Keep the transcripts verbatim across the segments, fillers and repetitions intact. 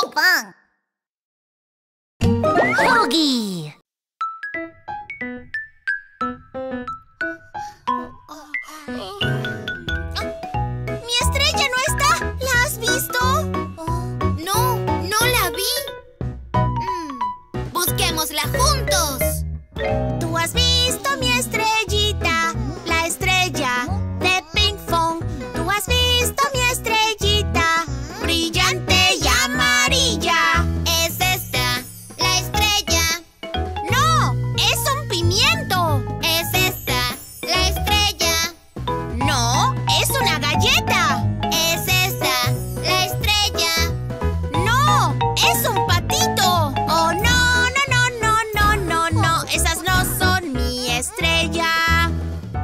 Pan. Huggy. ¡Mi estrella no está! ¿La has visto? No, no la vi. Mm, busquémosla juntos. ¿Tú has visto mi estrellita? La estrella de Ping Pong. ¿Tú has visto mi estrellita? Brillante y amarilla. ¿Es esta la estrella? ¡No! ¡Es un pimiento! ¿Es esta la estrella? ¡No! ¡Es una galleta! ¿Es esta la estrella? ¡No! ¡Es un patito! ¡Oh, no, no, no, no, no, no, no! ¡Esas no son mi estrella!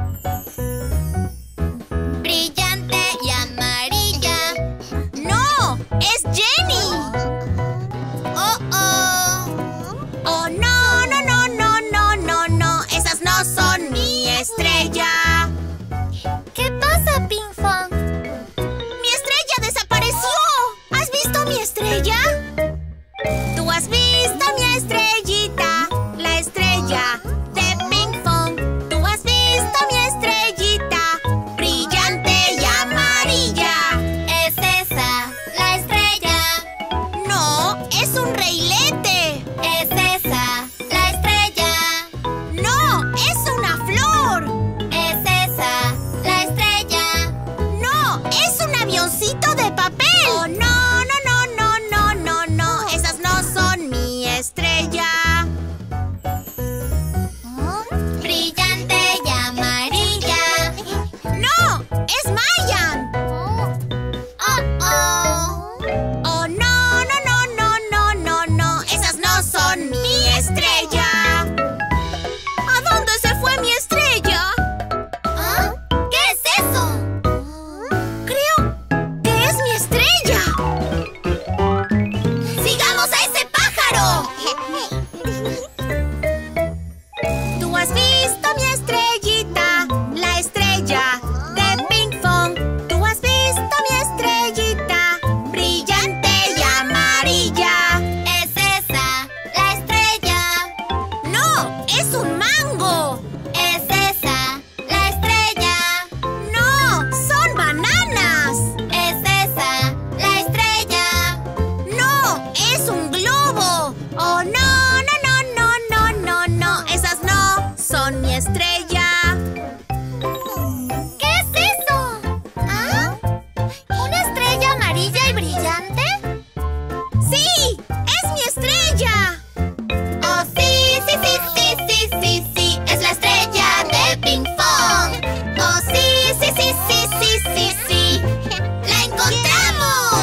Brillante y amarilla. ¡No! ¡Es Jenny! ¡Oh, oh! ¡Oh, no, no, no, no, no, no, no! ¡Esas no son mi estrella! ¿Qué pasa, Ping Pong? ¡Mi estrella desapareció! ¿Has visto mi estrella? ¿Tú has visto mi estrellita? La estrella de Ping Pong. ¿Tú has visto mi estrellita? Brillante y amarilla. ¿Es esa la estrella? No, es un reilete. ¿Es esa la estrella? No, es una flor. ¿Es esa la estrella? No, es un avioncito de papel. Oh, no, no, no, no, no, no, no. Esas no son mi estrella. Brillante y amarilla. ¡No! ¡Es Mayan! ¡Oh, oh! ¡Oh, no, no, no, no, no, no, no! ¡Esas no son mi estrella! ¿A dónde se fue mi estrella? ¿Ah? ¿Qué es eso? Creo que es mi estrella. ¡Sigamos a ese pájaro! ¿Tú has visto mi estrellita? La estrella de Ping Pong. ¿Tú has visto mi estrellita? Brillante y amarilla. ¿Es esa la estrella? ¡No! ¡Es un mango! ¿Es esa la estrella? ¡No! ¡Son bananas! ¿Es esa la estrella? ¡No! ¡Es un globo! ¡Oh, no, no, no, no, no, no, no! ¡Esas no son mi estrella! ¿Qué es eso? ¿Ah? ¿Una estrella amarilla y brillante? ¡Sí! ¡Es mi estrella! ¡Oh, sí, sí, sí, sí, sí, sí, sí! ¡Es la estrella de Ping Pong! ¡Oh, sí, sí, sí, sí, sí, sí, sí! ¡La encontramos!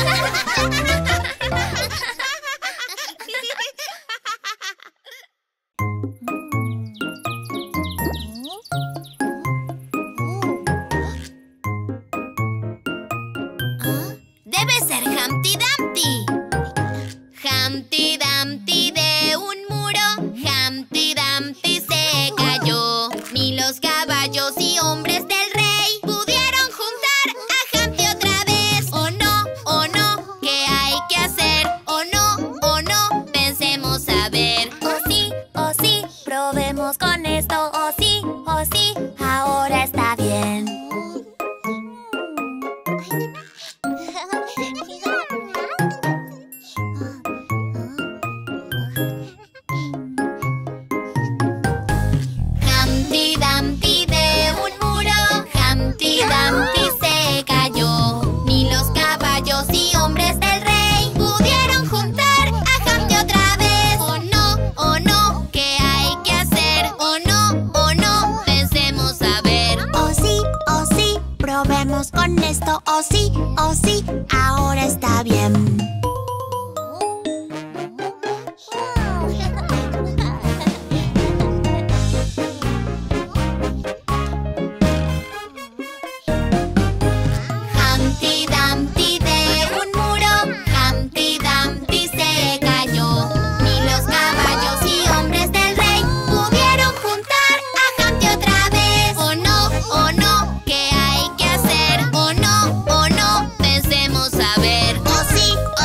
Debe ser Humpty Dumpty. Humpty Dumpty de un muro, Humpty Dumpty se cayó. Ni los caballos y hombres del rey pudieron juntar a Humpty otra vez. Oh no, oh no, ¿qué hay que hacer? Oh no, oh no, pensemos a ver. Oh sí, oh sí, probemos con esto. Oh sí, oh sí, ahora está bien. Humpty Dumpty de un muro, Humpty Dumpty se cayó. Ni los caballos y hombres del rey pudieron juntar a Humpty otra vez. Oh no, oh no, ¿qué hay que hacer? Oh no, oh no, pensemos a ver. Oh sí, oh sí, probemos con esto. Oh sí, oh sí, ahora está bien. Humpty Dumpty de un muro, Humpty Dumpty se cayó. Ni los caballos y hombres del rey pudieron juntar a Humpty otra vez. Oh no, oh no, ¿qué hay que hacer? Oh no, oh no, pensemos a ver. Oh sí,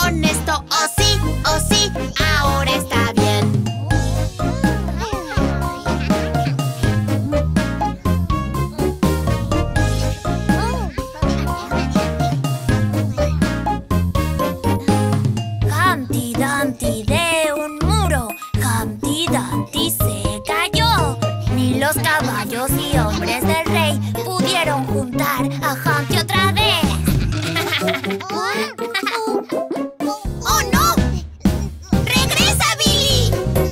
honesto. Oh sí, oh sí, ahora está bien. Humpty Dumpty de un muro, Humpty Dumpty se cayó. Ni los caballos y hombres del rey pudieron juntar a Humpty otra vez. ¡Oh, no! ¡Regresa, Billy!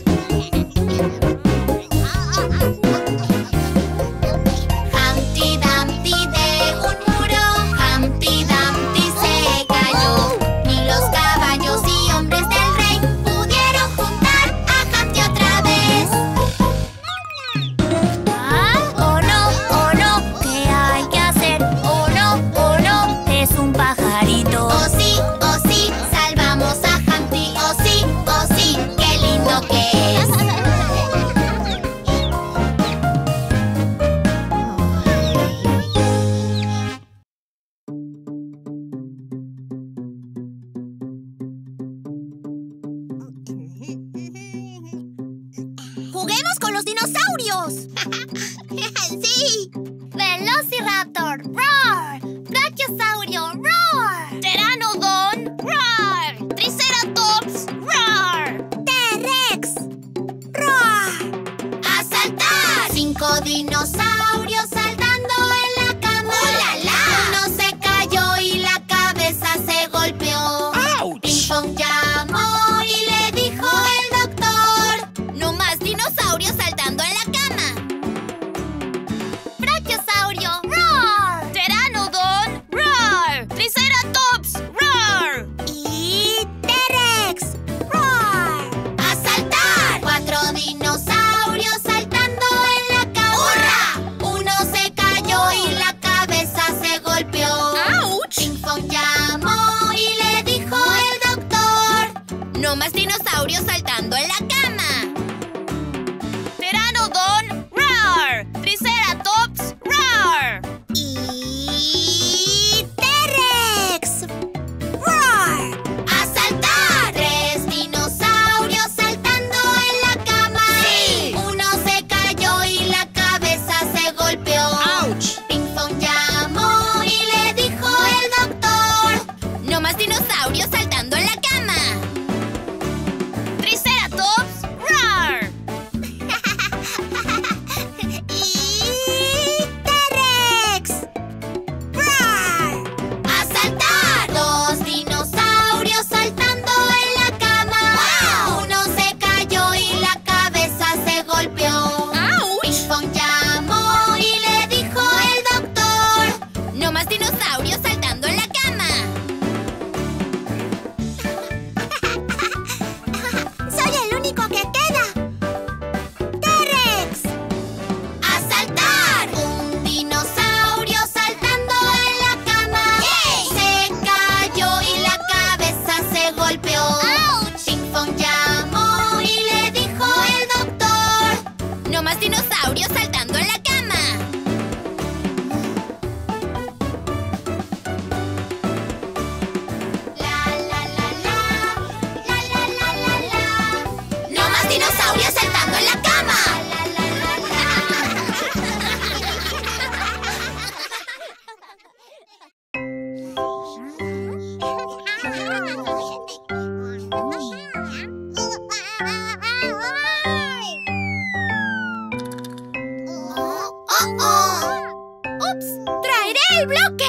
Humpty Dumpty de un muro, Humpty Dumpty se cayó. Ni los caballos y hombres del rey pudieron juntar a Humpty otra vez. ¿Ah? Oh no, oh no, ¿qué hay que hacer? Oh no, oh no, es un pajarito. Oh sí, oh sí, salvamos a Humpty. Oh sí, oh sí, qué lindo que es. ¡Juguemos con los dinosaurios! ¡Sí! Velociraptor, roar. Brachiosaurio, roar. Pteranodon, roar. Triceratops, roar. ¡T-Rex! ¡Roar! ¡A saltar! Cinco dinosaurios saltando en la cama. ¡Oh, la, la! Uno se cayó y la cabeza se golpeó. Ping Pong llamó y le dijo el doctor: No más dinosaurios saltando en la cama. Brachiosaurio, roar. Pteranodon, roar. Triceratops, roar. ¡Y T-Rex! ¡Roar! ¡A saltar! Cuatro dinosaurios saltando en la cama. ¡Hurra! Uno se cayó y la cabeza se golpeó. ¡Auch! Ping Pong llamó y le dijo el doctor: No más dinosaurios saltando en la cama. Pteranodon, roar. Triceratops, roar. ¡Y T-Rex! ¡Roar! ¡A saltar! Tres dinosaurios saltando en la cama. ¡Sí! Uno se cayó y la cabeza se golpeó. ¡Auch! Ping Pong llamó y le dijo el doctor: No más dinosaurios saltando en la cama. Triceratops, roar. ¡Y T-Rex! ¡Roar! ¡A saltar! Dos dinosaurios saltando en la cama. ¡Wow! Uno se cayó y la cabeza se golpeó. Ping ¡Auch! Pong llamó y le dijo el doctor: No más dinosaurios saltando en la cama. ¡Soy el único que queda! ¡T-Rex! ¡A saltar! Un dinosaurio saltando en la cama. Se cayó y la cabeza se golpeó. ¡Auch! Ping Pong llamó y le dijo el doctor: No más dinosaurios saltando en la cama. La la la la, la la la la la. ¡No más dinosaurios saltando en la cama! La la la ¡Oh, oh! ¡Ups! ¡Traeré el bloque!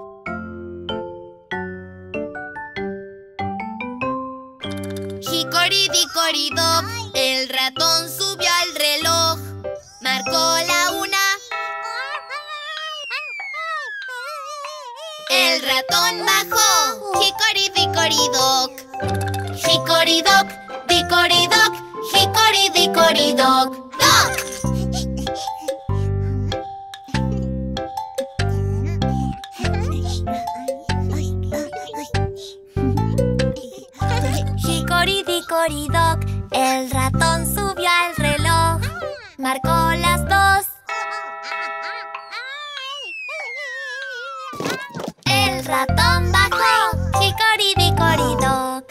Hickory-dickory-dock, el ratón subió al reloj. Marcó la una. El ratón bajó. Hickory-dickory-dock. Hickory-dock, dickory-dock, hickory-dickory-dock. ¡Dock! Hickory-dickory-dock, el ratón subió al reloj. Marcó las dos. El ratón bajó. Hickory-dickory-dock.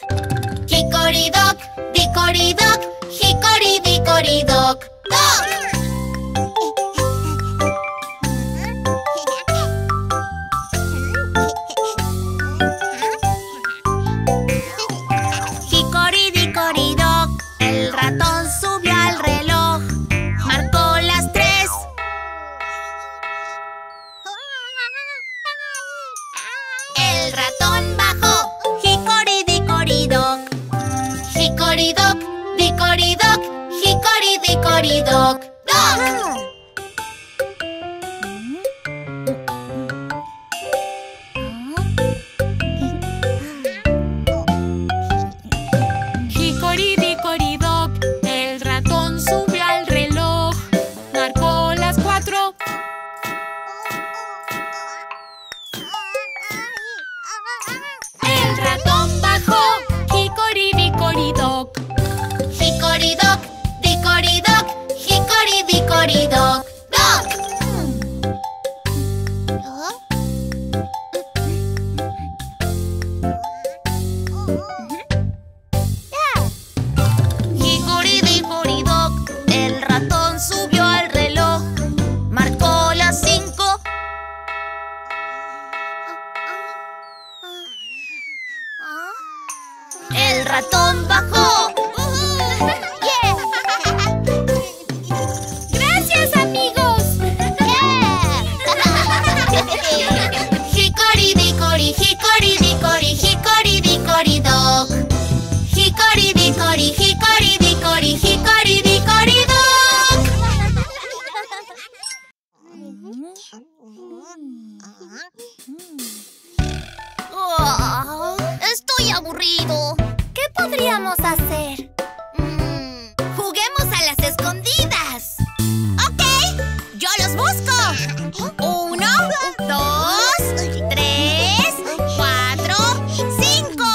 Hickory-dickory-dock, el ratón subió al reloj, marcó las cinco. El ratón bajó. ¡Gracias, amigos! Hickory-dickory, hickory-dickory, hickory-dickory-dock. Hickory-dickory, hickory-dickory, hickory-dickory-dock. Oh, estoy aburrido. ¿Qué podríamos hacer? Mm, juguemos a las escondidas. Ok, yo los busco. Uno, dos, tres, cuatro, cinco.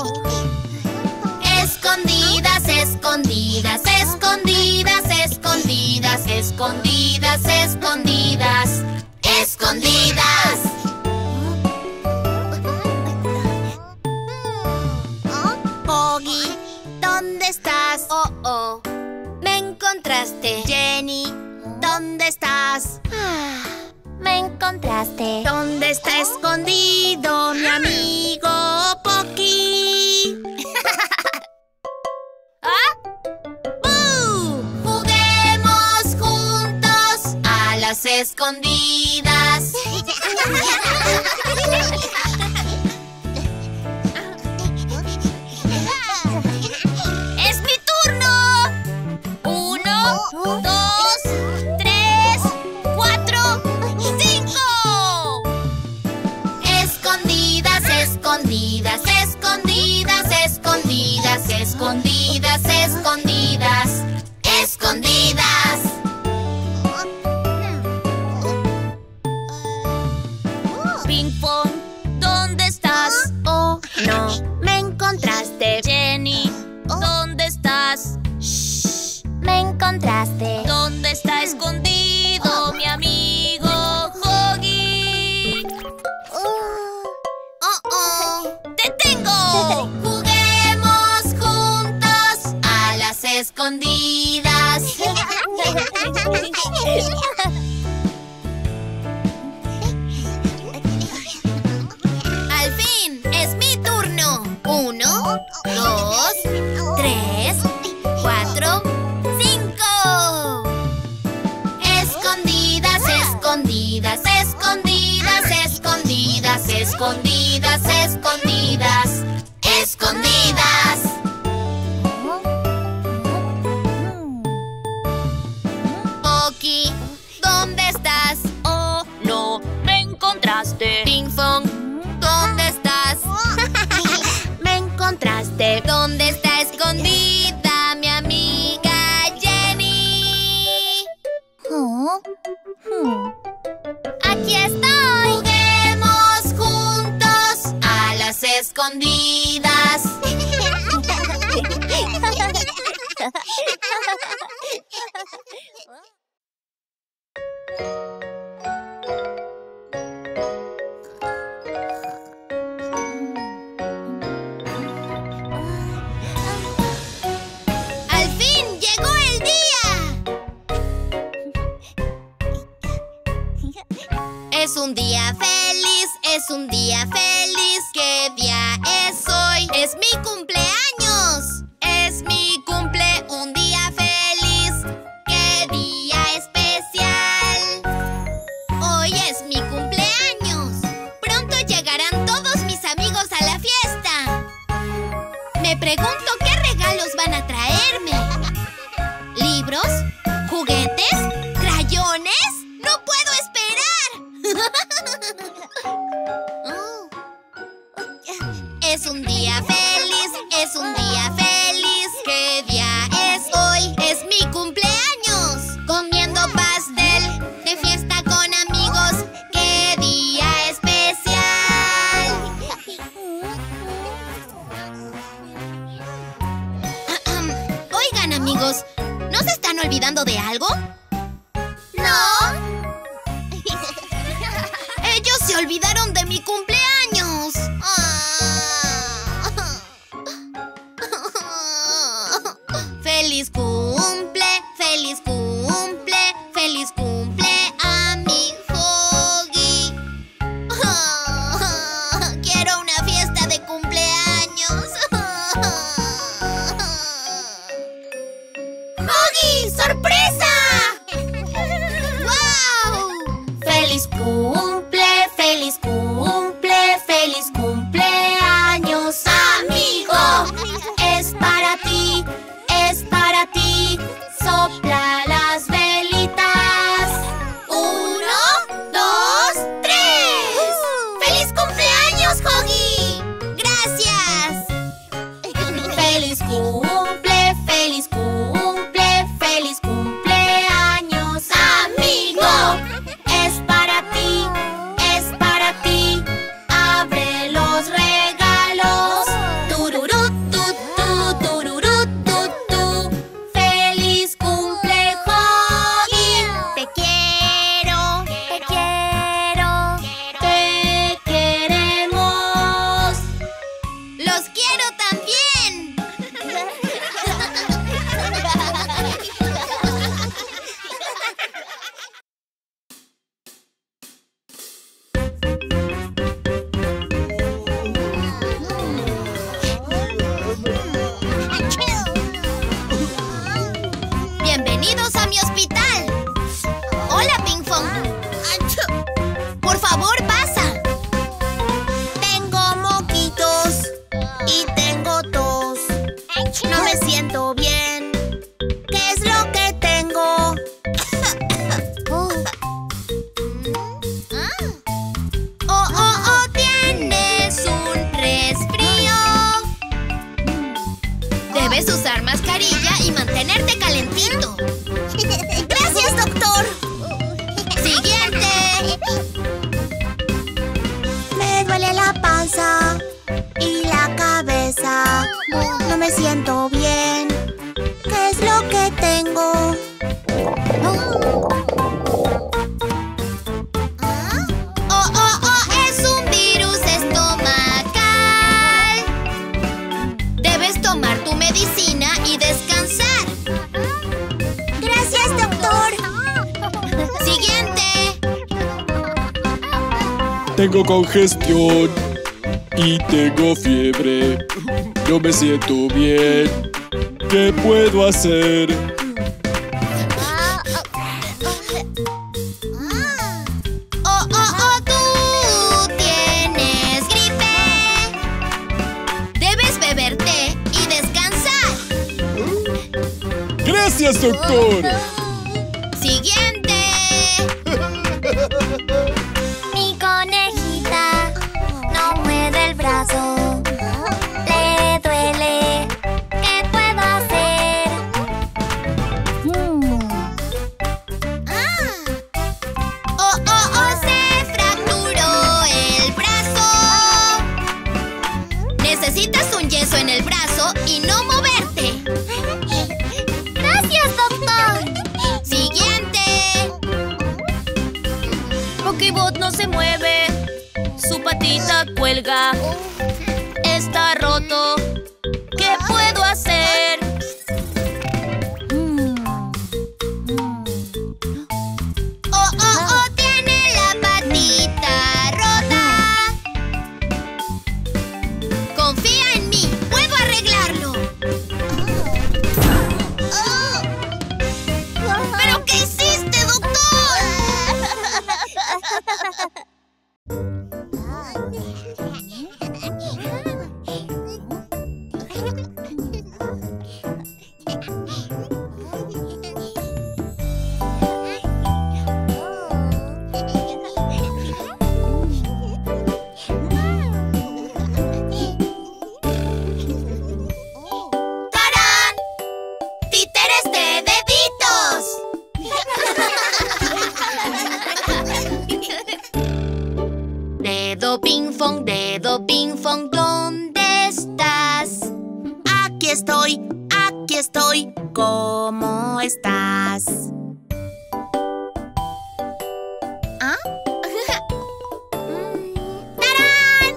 Escondidas, escondidas, escondidas, escondidas, escondidas, escondidas, escondidas. Oggy, ¿dónde estás? Oh, oh. Me encontraste. Jenny, ¿dónde estás? Ah, me encontraste. ¿Dónde está escondido mi amigo Pocky? ¿Ah? ¡Bú! Juguemos juntos a las escondidas. ¡Es mi turno! Uno, dos, tres, cuatro, cinco. Escondidas, escondidas, escondidas, escondidas, escondidas, escondidas, escondidas. Ping pong, ¿dónde estás? Oh, no, me encontraste. Jenny, ¿dónde estás? Shh, me encontraste. ¿Dónde está escondido mi amigo Oggy? Oh, oh, ¡te tengo! Juguemos juntos a las escondidas. Al fin, es mi turno. Uno, dos, tres, cuatro, cinco. Escondidas, escondidas, escondidas, escondidas, escondidas, escondidas, escondidas. Pocky, ¿dónde estás? Oh, no, me encontraste. Ping pong, ¿dónde estás? Me encontraste. ¿Dónde está escondida mi amiga Jenny? Oh, hmm. Aquí estoy. Juguemos juntos a las escondidas. ¡Al fin llegó el día! Es un día feliz, es un día feliz. ¿Qué día es hoy? Es mi cumpleaños. Es mi cumple, un día feliz. ¡Qué día especial! Hoy es mi cumpleaños. Pronto llegarán todos mis amigos a la fiesta. Me pregunto qué regalos van a traerme. ¿Libros? ¿Juguetes? ¿Crayones? ¡No puedo esperar! Oh. Es un día feliz, es un día feliz. ¿Qué día es hoy? Es mi cumpleaños. Comiendo pastel, de fiesta con amigos. ¡Qué día especial! Oigan, amigos, ¿no se están olvidando de algo? ¿No? Ellos se olvidaron de mi cumpleaños. Ah. cumple, feliz cumple, feliz cumpleaños, amigo. Es para ti, es para ti. Abre los regalos. Tururú, tu, tu, tururú, tu, tu. Feliz cumple, Hoggy. Te quiero, Te quiero. te queremos. Los quiero también. Bienvenidos a mi hospital. Hola, Ping Fong. Por favor, pasa. Tengo moquitos y tengo tos. No me siento bien. ¿Qué es lo que tengo? Oh, oh, oh, tienes un resfrío. Debes usar mascarilla y mantenerte calentito. Gracias, doctor. Siguiente. Me duele la panza y la cabeza. No me siento bien. ¿Qué es lo que tengo? Oh, oh, oh, es un virus estomacal. Debes tomar tu medicina y descansar. Gracias, doctor. Siguiente. Tengo congestión y tengo fiebre. No me siento bien. ¿Qué puedo hacer? Oh, oh, oh, tú tienes gripe. Debes beber té y descansar. Gracias, doctor. Siguiente. Mi conejita no mueve el brazo. Le duele. ¿Qué puedo hacer? Oh, oh, oh, se fracturó el brazo. Necesitas un yeso en el brazo y no moverte. Gracias, doctor. Siguiente. Pokébot no se mueve. Su patita cuelga. Está roto. ¿Qué puedo hacer? Oh, oh, oh, tiene la patita rota. Confía en mí, puedo arreglarlo. ¿Pero qué hiciste, doctor? ¡Tarán! ¡Títeres de deditos! Dedo ping fong, dedo ping fong, ¿dónde estás? Aquí estoy, aquí estoy, ¿cómo estás? ¿Ah? ¡Tarán!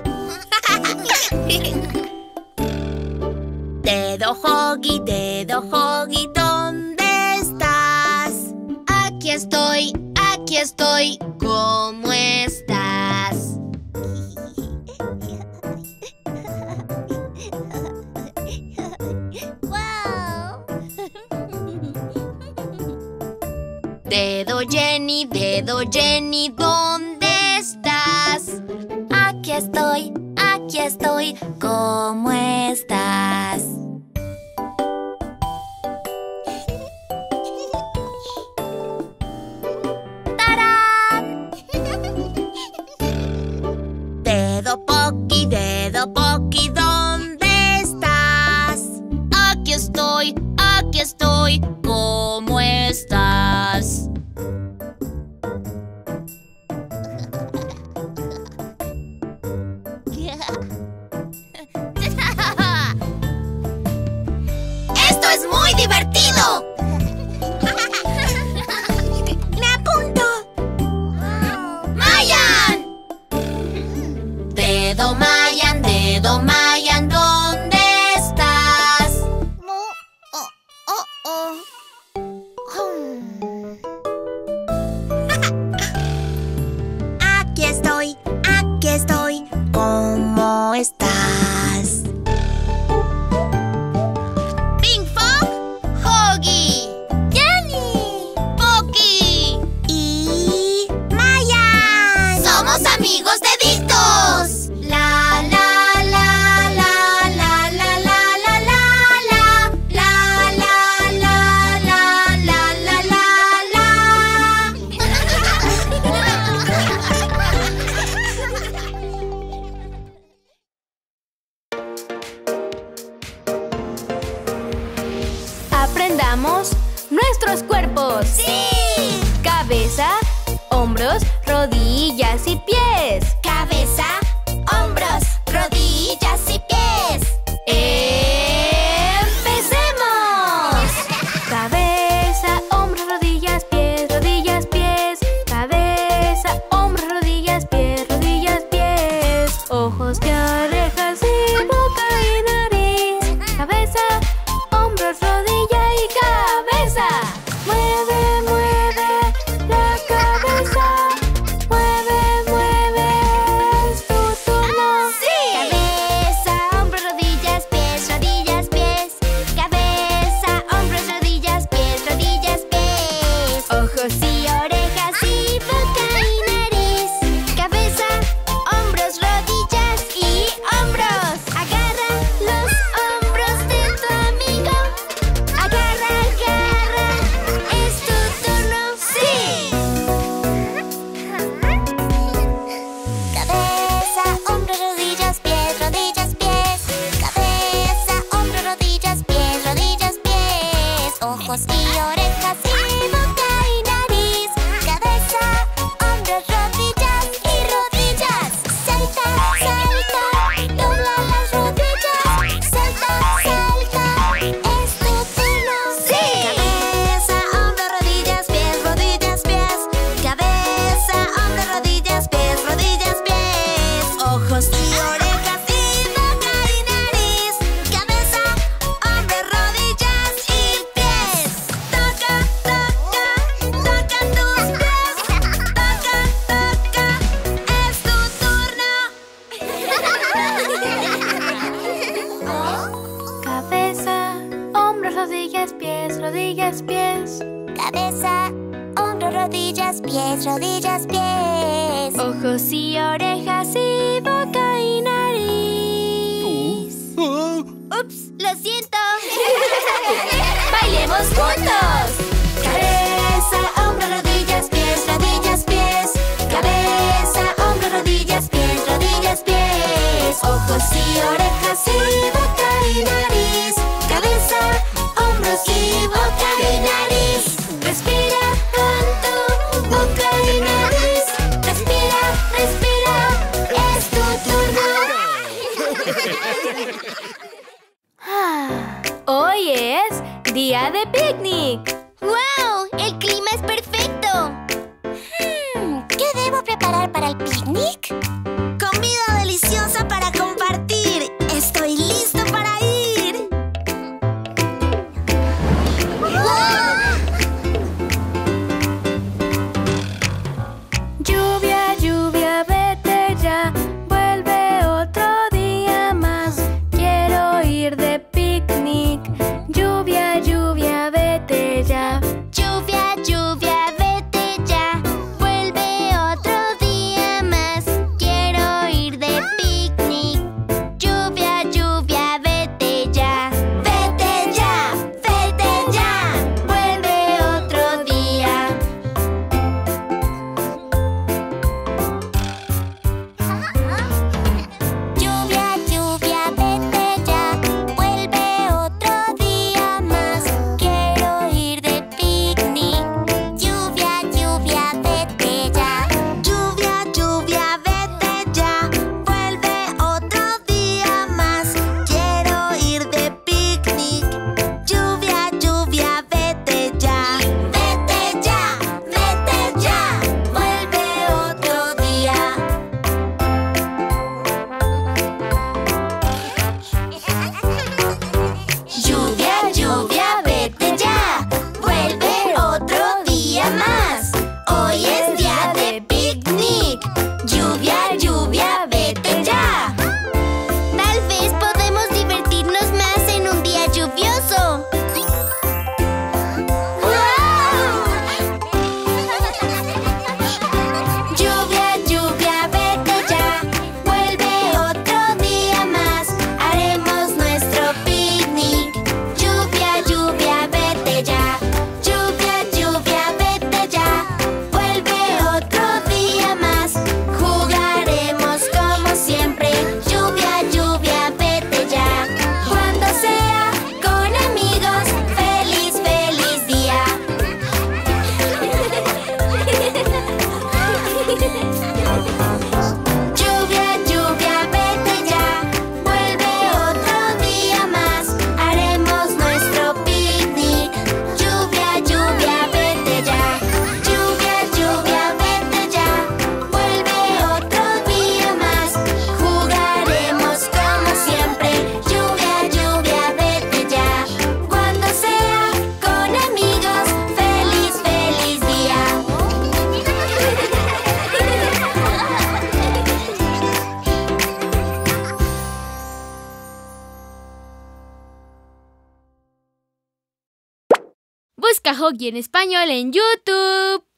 Dedo Hoggy, dedo Hoggy, ¿dónde estás? Aquí estoy, aquí estoy, ¿cómo estás? Dedo Jenny, dedo Jenny, ¿dónde estás? Aquí estoy, aquí estoy. ¿Cómo estás? ¡Tarán! Dedo Pocky, dedo Pocky, ¿dónde estás? Movamos nuestros cuerpos. ¡Sí! Cabeza, hombros, rodillas y pies. Cabeza, hombros, rodillas y pies. ¡Empecemos! Cabeza, hombros, rodillas, pies, rodillas, pies. Cabeza, hombros, rodillas, pies, rodillas, pies. Ojos y orejas y boca y nariz. Cabeza, hombros, rodilla y cabeza. Mueve, mueve la cabeza. Mueve, mueve, es tu turno. ¡Sí! Cabeza, hombros, rodillas, pies, rodillas, pies. Cabeza, hombros, rodillas, pies, rodillas, pies. Ojos y orejas y boca y nariz. Cabeza, hombros, rodillas y hombros. Agarra los hombros de tu amigo. Agarra, agarra, es tu turno. ¡Sí! Cabeza, hombros, rodillas, pies, rodillas, pies. Cabeza, hombros, rodillas, pies, rodillas, pies. Ojos y orejas y boca y nariz. Cabeza, hombros, rodillas y rodillas. Salta, salta, dobla las rodillas. Salta, salta, es tu turno. ¡Sí! Cabeza, hombros, rodillas, pies, rodillas, pies. Cabeza, hombros, rodillas, pies, rodillas, pies. Ojos y orejas y boca y nariz. Cabeza, hombros, rodillas y pies. Toca, toca, toca tus pies. Toca, toca, es tu turno. Cabeza, hombros, rodillas, pies, rodillas, pies. Cabeza, hombros, rodillas, pies, rodillas, pies. Ojos y orejas y boca y nariz. Ups, lo siento. ¡Bailemos juntos! Cabeza, hombros, rodillas, pies, rodillas, pies. Cabeza, hombros, rodillas, pies, rodillas, pies. Ojos y orejas y boca y nariz. Cabeza, hombros y boca y nariz. Respira con tu boca y nariz. Respira, respira, es tu turno. Ah, hoy es día de picnic. ¡Wow! ¡El clima es perfecto! Hmm, ¿qué debo preparar para el picnic? Comida deliciosa para compartir. Estoy listo para ir. Lluvia, lluvia, vete ya. Vuelve otro día más. Quiero ir de picnic. Lluvia, lluvia, vete ya. Lluvia, lluvia, vete ya. Vuelve otro día más. Quiero ir de picnic. Busca Hoggy en español en YouTube.